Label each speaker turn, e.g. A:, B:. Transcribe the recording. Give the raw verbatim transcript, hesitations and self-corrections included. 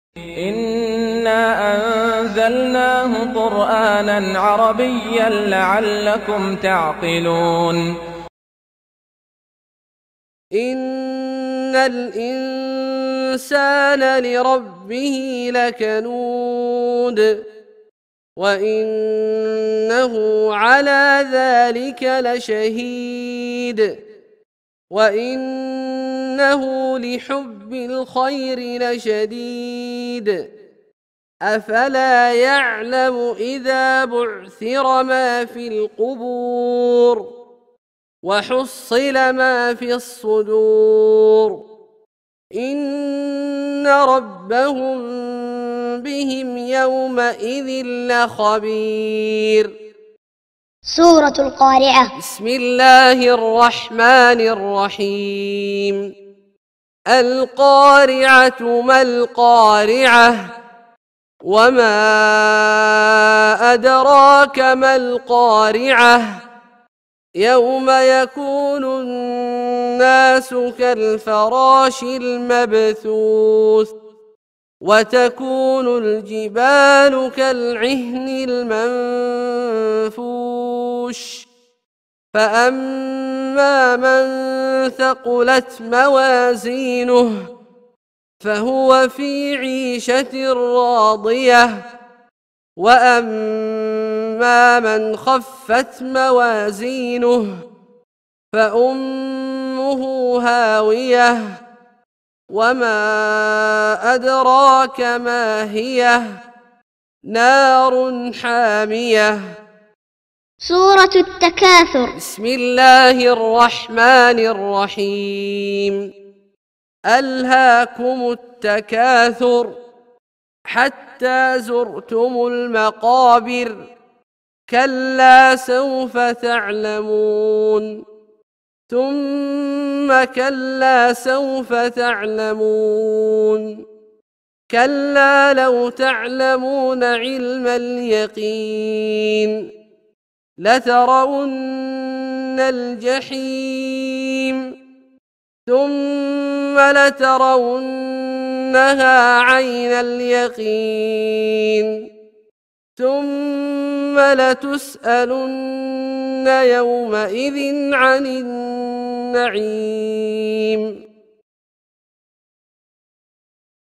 A: إنا أنزلناه قرآنا عربيا لعلكم تعقلون.
B: إن الإنسان لربه لكنود وإنه على ذلك لشهيد وإنه لحب الخير لشديد أفلا يعلم إذا بعثر ما في القبور وحصل ما في الصدور إن ربهم بهم يومئذ لخبير.
C: سورة القارعة.
B: بسم الله الرحمن الرحيم. القارعة ما القارعة وما أدراك ما القارعة يوم يكون الناس كالفراش المبثوث وتكون الجبال كالعهن المنفوش فأما من ثقلت موازينه فهو في عيشة راضية وأما من خفت موازينه فأمه هاوية وما أدراك ما هي نار حامية.
C: سورة التكاثر.
B: بسم الله الرحمن الرحيم. ألهاكم التكاثر حتى زرتم المقابر كلا سوف تعلمون ثم كلا سوف تعلمون كلا لو تعلمون علم اليقين لترون الجحيم ثم لترونها عين اليقين ثم لتسألن يومئذ عن النعيم.